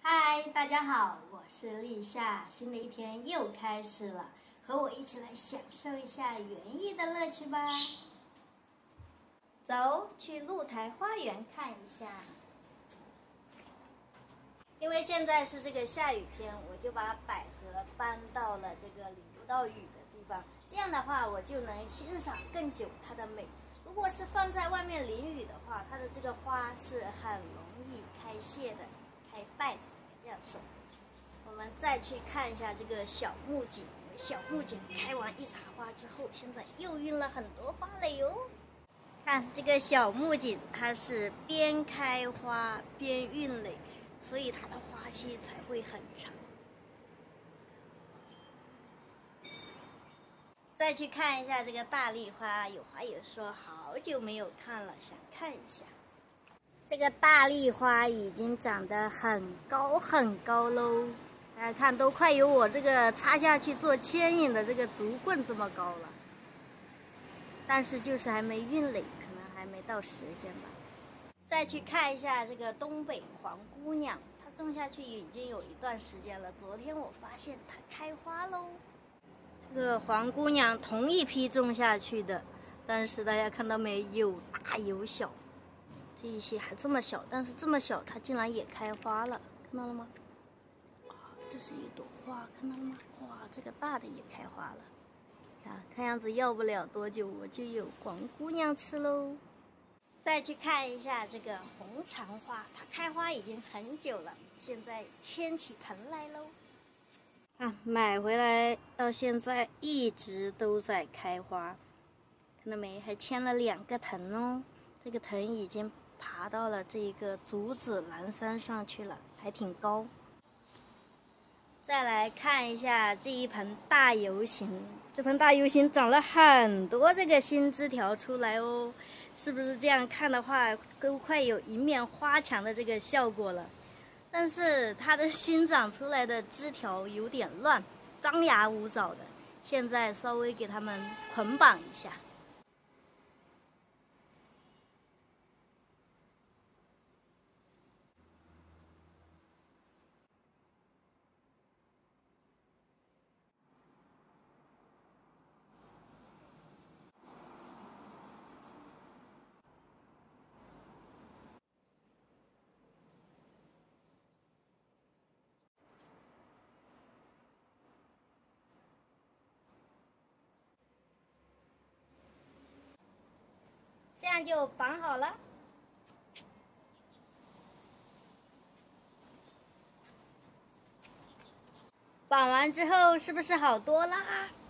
嗨，大家好，我是立夏，新的一天又开始了，和我一起来享受一下园艺的乐趣吧。走，去露台花园看一下。因为现在是这个下雨天，我就把百合搬到了这个淋不到雨的地方，这样的话我就能欣赏更久它的美。如果是放在外面淋雨的话，它的这个花是很容易开谢的、开败的，这样说。我们再去看一下这个小木槿，小木槿开完一茬花之后，现在又孕了很多花了哟。看这个小木槿，它是边开花边孕蕾，所以它的花期才会很长。再去看一下这个大丽花，有花友说好久没有看了，想看一下。这个大丽花已经长得很高很高喽，大家看都快有我这个插下去做牵引的这个竹棍这么高了。但是就是还没孕蕾，可能还没到时间吧。再去看一下这个东北黄姑娘，它种下去已经有一段时间了。昨天我发现它开花喽。这个黄姑娘同一批种下去的，但是大家看到没有大有小，这一些还这么小，但是这么小它竟然也开花了，看到了吗？这是一朵花，看到了吗？哇，这个大的也开花了。看样子要不了多久我就有黄姑娘吃喽。再去看一下这个红长花，它开花已经很久了，现在牵起藤来喽。看买回来到现在一直都在开花，看到没？还牵了2个藤哦。这个藤已经爬到了这个竹子栏山上去了，还挺高。再来看一下这一盆大游行，这盆大游行长了很多这个新枝条出来哦，是不是这样看的话都快有一面花墙的这个效果了？但是它的新长出来的枝条有点乱，张牙舞爪的，现在稍微给它们捆绑一下。这样就绑好了。绑完之后是不是好多啦？